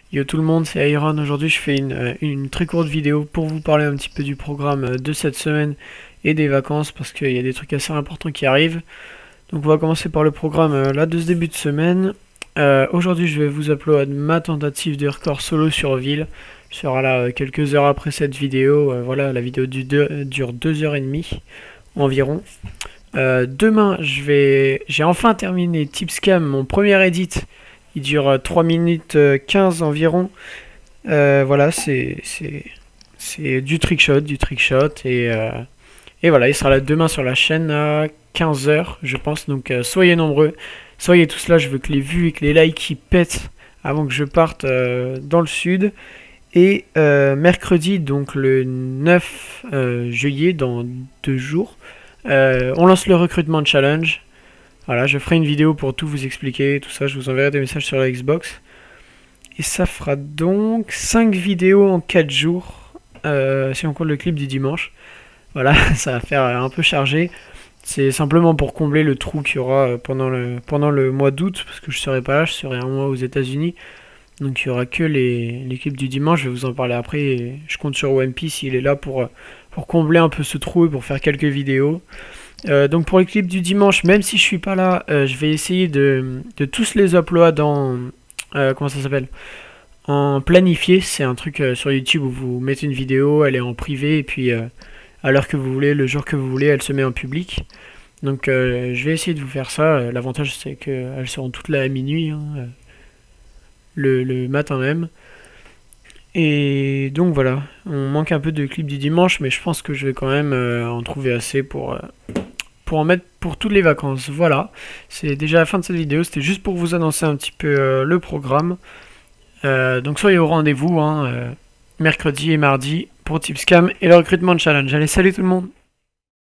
Yo tout le monde, c'est Iron. Aujourd'hui, je fais une très courte vidéo pour vous parler un petit peu du programme de cette semaine et des vacances parce qu'il y a des trucs assez importants qui arrivent. Donc, on va commencer par le programme là de ce début de semaine. Aujourd'hui, je vais vous upload ma tentative de record solo sur ville. Je serai là quelques heures après cette vidéo. Voilà, la vidéo dure 2h30 environ. Demain, j'ai enfin terminé Tipscam, mon premier edit. Il dure 3 minutes 15 environ. Voilà, c'est du trickshot, et voilà, il sera là demain sur la chaîne à 15h, je pense. Donc soyez nombreux, soyez tous là. Je veux que les vues et que les likes ils pètent avant que je parte dans le sud. Et mercredi, donc le 9 juillet, dans 2 jours, on lance le recrutement challenge. Voilà, je ferai une vidéo pour tout vous expliquer, tout ça, je vous enverrai des messages sur la Xbox. Et ça fera donc 5 vidéos en 4 jours, si on compte le clip du dimanche. Voilà, ça va faire un peu chargé. C'est simplement pour combler le trou qu'il y aura pendant le mois d'août, parce que je serai pas là, je serai un mois aux États-Unis. Donc il y aura que les clips du dimanche, je vais vous en parler après. Et je compte sur One Piece, il est là pour combler un peu ce trou et pour faire quelques vidéos. Donc pour les clips du dimanche, même si je suis pas là, je vais essayer de tous les uploads en comment ça s'appelle, en planifié. C'est un truc sur YouTube où vous mettez une vidéo, elle est en privé et puis à l'heure que vous voulez, le jour que vous voulez, elle se met en public. Donc je vais essayer de vous faire ça. L'avantage c'est qu'elles seront toutes là à minuit, hein, le matin même. Et donc voilà, on manque un peu de clips du dimanche, mais je pense que je vais quand même en trouver assez pour en mettre pour toutes les vacances. Voilà, c'est déjà la fin de cette vidéo, c'était juste pour vous annoncer un petit peu le programme. Donc soyez au rendez-vous, hein, mercredi et mardi pour Tipscam et le recrutement challenge. Allez, salut tout le monde!